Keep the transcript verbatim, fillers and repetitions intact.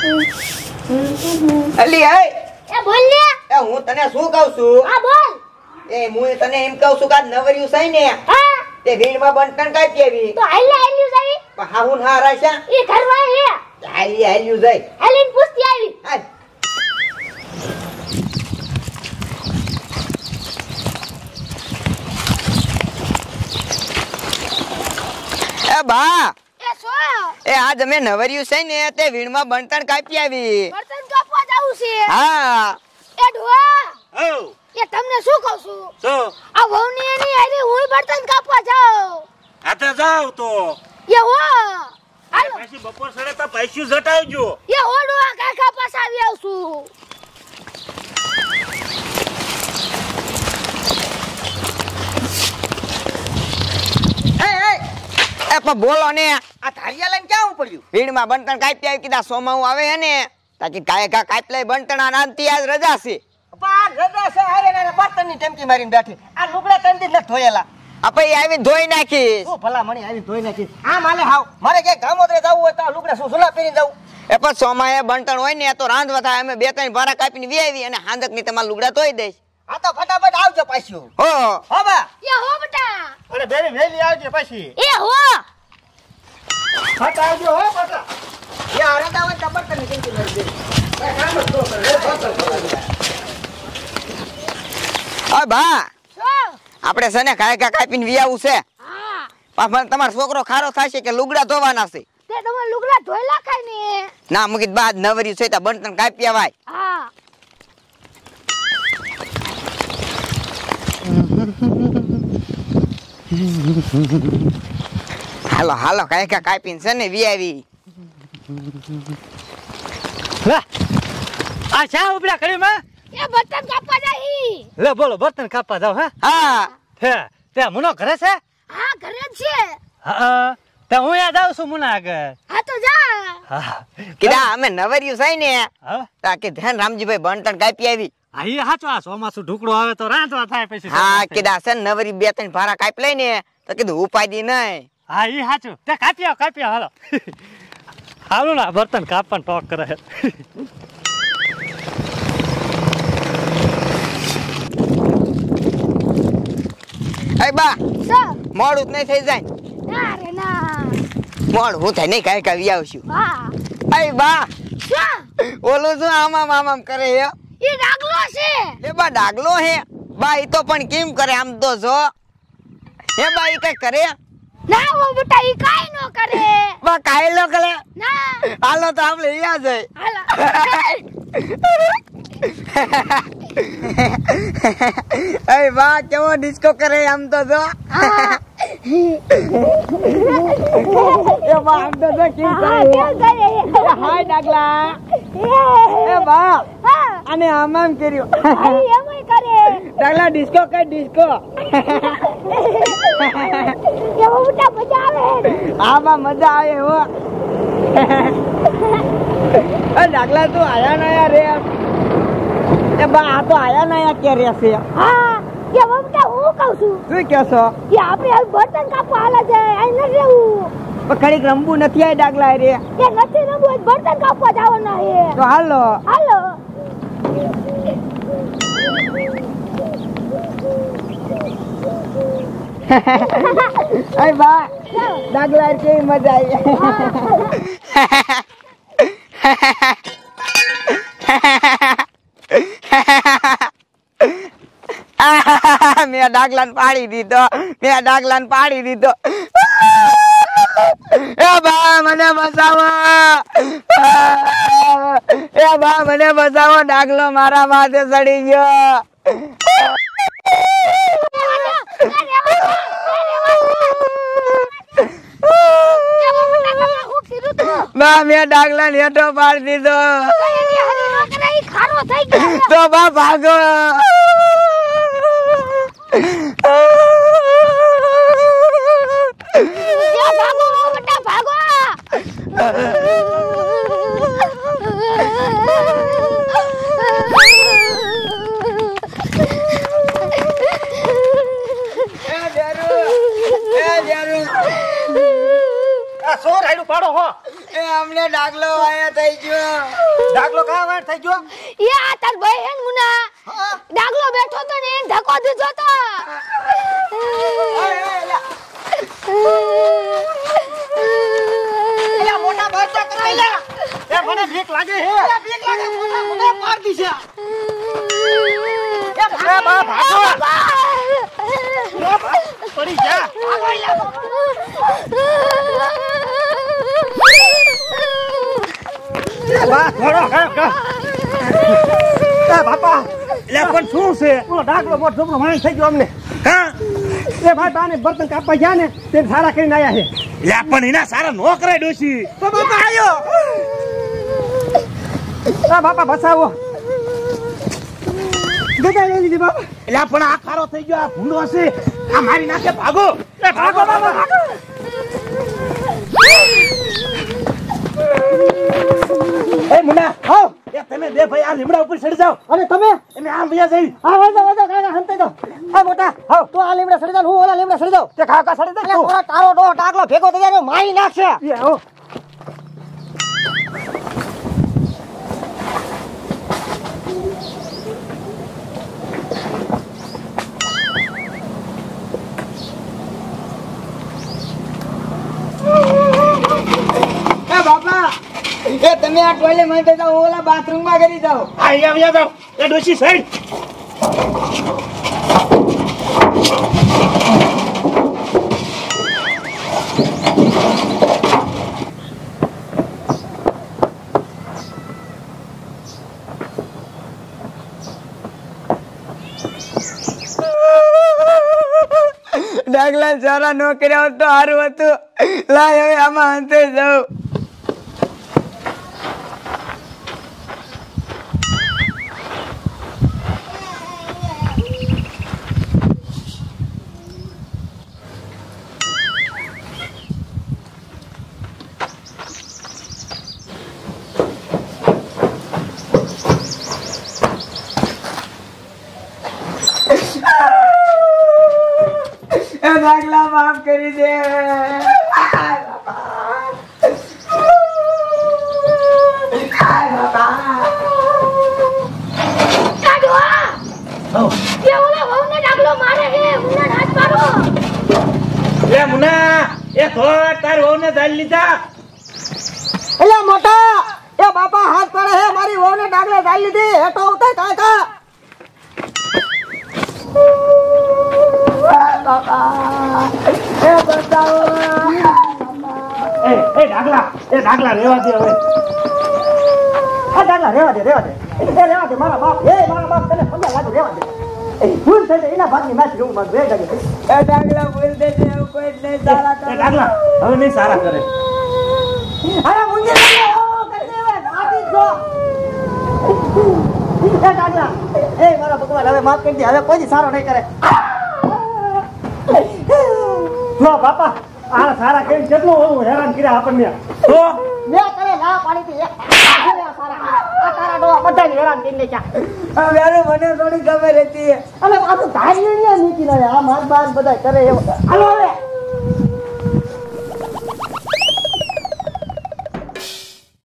અલી એ એ બોલ લે એ હું તને શું કહું છું હા બોલ એ હું તને એમ કહું છું કે આ નવરિયું છે ને હા તે વીણમાં બંટણ કાપી આવી તો હાલે હાલ્યું જાવી પણ હા હું ના રાશા એ ઘરવા હે હાલી હાલ્યું જાય હાલીને પૂછતી આવી હાલ. એ બા એ સો એ આજ અમે નવરિયું છે ને તે વીણમાં બંટણ કાપી આવી બર્તન કાપવા જાવું છે હા એ ઢોવા ઓ એ તમને શું કહું છું તો આ વહુની એની હારે હું બર્તન કાપવા જાઉં આતે જાવ તો એ હો હાલો પછી બપોર સડે તો પૈસું જટાવજો એ હોડો આ કાકા પાસે આવી આવશું એ એ એ પણ બોલો ને આ ધારિયા લઈને ક્યાં પડ્યું વીણમાં બંટણ કાપી આવી કીધા સોમાવું આવે હે ને તાકી કાય કા કાપ લઈ બંટણ આ નામથી આજ રજા છે પાર રજા છે હારે ને બર્તનની ટેમકી મારીને બેઠી આ લુગડા ત્રણ દિન નથી ધોયેલા આપે આવી ધોઈ નાખીશ શું ભલા મણી આવી ધોઈ નાખી આ માલે હાવ મારે ક્યાંક ગામોદરે જવું હોય તો આ લુગડા શું સુલા પહેરીને જવું એ પણ સોમાએ બંટણ હોય ને તો રાંધવા થાય અમે બે ત્રણ ભારા કાપીને વી આવી અને હાંદક ની તમારા લુગડા ધોઈ દઈશ આ તો ફટાફટ આવજો પાછું હો હો બા એ હો બેટા અને બેરી વેલી આવજે પછી એ હો ફટ આવજો હો બટા એ આરંદા હોય તો બર્તનની ટેમકી મારી દે ઓય બા શું આપણે છે ને કાય કા કાપીને વી આવું છે હા પણ તમારો છોકરો ખારો થશે કે લુગડા ધોવાના છે તે તમે લુગડા ધોઈ લાખાય ને ના મુકીત બાદ નવરી છે તો બંટણ કાપી આવાય હા હાલો હાલો કાય કા કાપીને છે ને વી આવી લે આ શા ઉપડ્યા ઘડીમાં એ બર્તન કાપવા જાહી લે બોલો બર્તન કાપવા જાવ હે હા હે તે મુનો ઘરે છે હા ઘરે જ છે હા તે હું યાદ આવું છું મુના આગળ હા તો જા હા કીધા અમે નવરિયું છે ને હા તાકે ધ્યાન રામજીભાઈ બંટણ કાપી આવી આ ઈ હાચો આ ચોમાસું ઢુકડો આવે તો રાંધવા થાય પછી હા કીધા છે ને નવરી બે ત્રણ ભારા કાપી લઈને તો કીધું ઉપાડી નહીં હા ઈ હાચું તે કાપી આવ કાપી આવ હાલો હાલું ના બર્તન કાપવાનું ટોક કરે એ બા સર મોડું જ નહીં થઈ જાય ના રે ના મોડ હું થાય નહીં કાંઈ કાંઈ આવશું હા એ બા શું ઓલું શું આમામ આમામ કરે હે એ ડાગલો છે એ બા ડાગલો હે બા ઈ તો પણ કેમ કરે આમ તો જો હે બા ઈ કઈ કરે ના વો બેટા ઈ કાઈ નો કરે બા કાઈ લો કરે ના હાલો તો આપણે અહીંયા જઈ હાલો એ બા કેવો ડિસ્કો કરે આમ તો જો એ બા આમ તો જો કેમ હા કરે કેમ કરે હાય ડાગલા એ એ બા હા આને આમ આમ કર્યું અરે એમય કરે ડાગલા ડિસ્કો કર ડિસ્કો કેવો બેટા મજા આવે આમાં મજા આવે હો એ ડાગલા તું આયા ના યાર રે એ બા આ તો આયા ના યાર કે રે છે હા કેવો બેટા હું કહું છું શું કહો છો કે આપણે હવે બર્તન કાપવા હાલે છે અહીં ન રહેવું પણ ઘડીક રમવું નથી આ ડાગલા રે કે નથી રમવું બર્તન કાપવા જવાના છે તો હાલો હાલો એ બા ડાગલા કેવી મજા આવી મેં ડાગલાને પાડી દીધો મેં ડાગલાને પાડી દીધો એ બા મને બચાવો એ બા મને બચાવો ડાગલો મારા માથે ચડી ગયો બા મેં ડાગલા ને હેઠો પાડી દીધો તો બા ભાગો આ સોર હાડું પાડો હો એ અમને ડાગલો વાયા થઈ ગયો. ડાગલો કા વાર થઈ ગયો? એ આ તાર ભાઈ હે ને મુના ડાગલો બેઠો તો ને એને ધક્કો દીધો તો. એલા મોટા બચ્ચા કરી લે. એ મને બીક લાગે હે. એ બીક લાગે મોટા મને માર દીશે. એ બા ભાગો. પડી જા. બા થોડો ખાયો કા. એ બાપા લે પણ શું છે ઓલો ડાગલો મોટ ઝોપડો મારી થઈ ગયો અમને. હા એ ભાઈ બાને બર્તન કાપવા ગયા ને તે સારા કરીને આયા છે. લે પણ એના સારા નો કરાય ડોશી. તો બાપા આયો. આ બાપા બસાવો. ગગાઈ લઈ લીધી બાપા. લે પણ આ ખારો થઈ ગયો આ ભૂંડો હશે આ મારી નાખે ભાગો. એ ભાગો બાપા ભાગો. એ મુના આવ. એ તમે બે ભાઈ આ લીમડા ઉપર ચડી જાઓ અને તમે અને આમ ભૈયા જઈ. હા વાજો વાજો કાકા હંતાઈ દો. આ મોટા હાવ તો આ લીમડા સડી જાવ હું ઓલા લીમડા સડી જાવ. તે કાકા સડી દે. એટલે ઓલા તારો ડો ડાગલો ભેગો થઈ જાય મારી નાખશે. એ હો. એ બાપા એ તમે આ ટોયલેટ માં જતા ઓલા બાથરૂમ માં કરી જાઓ. આ અહીંયા ભૈયા જાઓ. એ ડોશી સાઈડ. ડાગલા સારા નો કર્યા હોત તો સારું હતું. લાય હવે આમાં અંતે જાઉં. એ ડાગલા માફ કરી દે. કાઢવા એ ઓલા વહુને ડાગલો મારે હે મુના હાથ મારો. લે મુના એ થોડ તાર વહુને જાળી લીધા. એટલે મોટા એ બાપા હાથ પડે હે મારી વહુને ડાગલે ચાલી લીધી હેઠો ઉતાર કાકા. એ બતાવો. એ એ ડાગલા એ ડાગલા રેવા દે હવે. આ ડાગલા રેવા દે રેવા દે. એ રેવા દે મારા બાપ. એ મારા બાપ તને સમજા લાગે રેવા દે. એ ભૂલ થઈ જાય એના ભાગની માસી હું માર રે જાગે. એ ડાગલા બોલ દે છે કોઈ નહીં સારા એ ડાગલા હવે નહીં સારા કરે. અરે મુંજે લાગે ઓ કરી દે હવે આટી જો. એ ડાગલા એ મારા ભગવાન હવે માફ કરી દે હવે કોઈ સારો નહીં કરે. જો બાપા આ સારા કેમ કેટલું ઓલું હેરાન કર્યા આપણને. તો મેં તને ના પાડી હતી. આ સારા આ તારા ડોવા બધાને હેરાન કરી નાખ્યા. હવે મને થોડી ખબર હતી. અને આ તો ધારી ને નીકળી રહ્યા આ માર બાર બધા કરે એવો. હાલો હવે